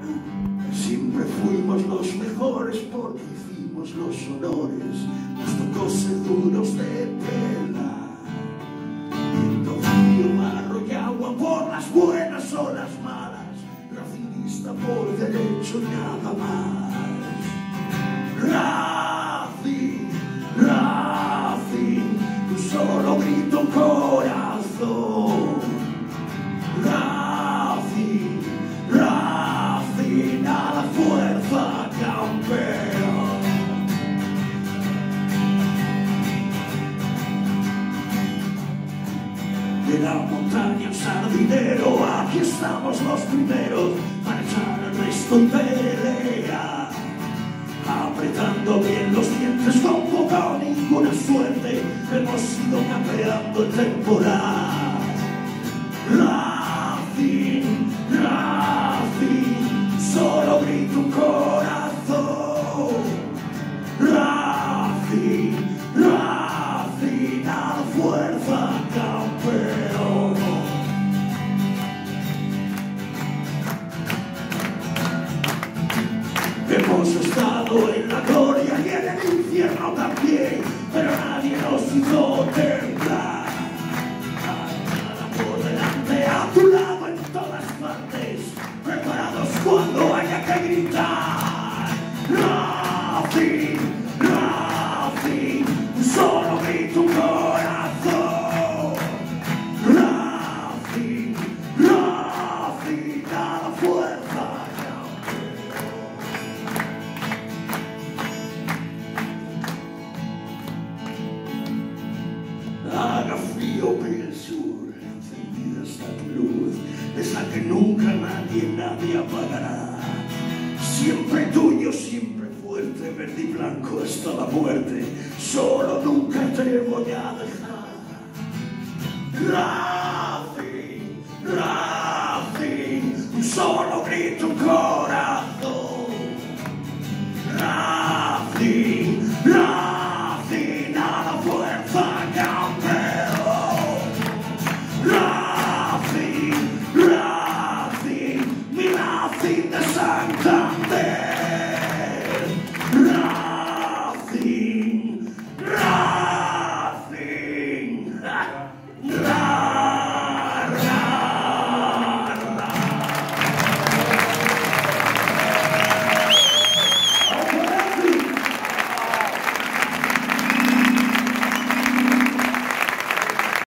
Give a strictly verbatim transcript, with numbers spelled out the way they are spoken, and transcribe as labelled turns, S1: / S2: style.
S1: Siempre fuimos los mejores porque hicimos los honores, nos tocó ser duros de tela. Viento frío, barro y agua por las buenas o las malas, racingista por derecho y nada más. Racing, Racing, un solo grito corazón. Racing, Racing, a la fuerza campeón. De la montaña al sardinero, aquí estamos los primeros para echar el resto en pelea. Apretando bien los dientes con poca o ninguna suerte, hemos ido campeando el temporal. Racing, Racing, solo grito un corazón. Racing, Racing, a la fuerza campeón. Hemos estado en la gloria y en el infierno también, pero nadie nos hizo temblar. Por delante, a tu lado, en todas partes, preparados cuando haya que gritar. Racing, Racing, un solo grito, un corazón. Racing, Racing, a la fuerza. Haga frío en el sur, encendida está tu luz, esa que nunca nadie, nadie apagará. Siempre tuyo, siempre fuerte, verde y blanco hasta la muerte, solo nunca te voy a dejar. Racing, Racing, un solo grito con